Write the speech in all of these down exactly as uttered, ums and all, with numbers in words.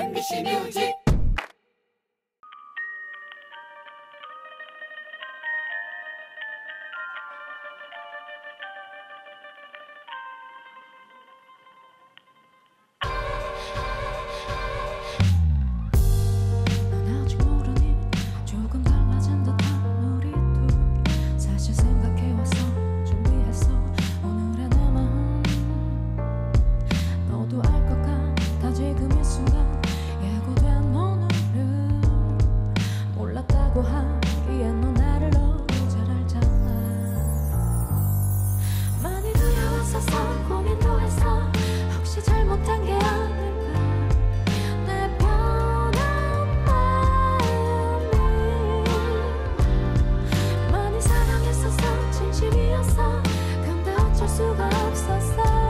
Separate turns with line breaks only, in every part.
엠비씨 뮤직.
하기엔 너 나를 너무 잘 알잖아. 많이 두려웠었어. 고민도 했어. 혹시 잘못한 게 아닐까. 내 편한 마음이 많이 사랑했었어. 진심이었어. 근데 어쩔 수가 없었어.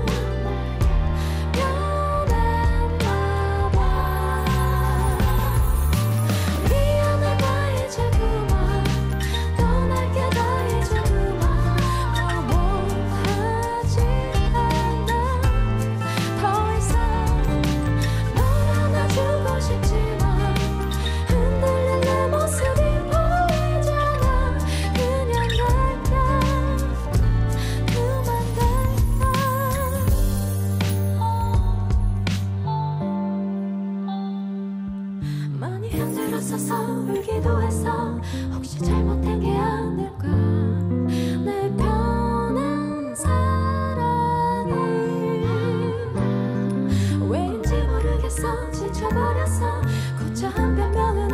많이 힘들었었어. 울기도 했어. 혹시 잘못된 게 아닐까. 내 편한 사랑이 왜인지 모르겠어. 지쳐버렸어. 고쳐 한 변명은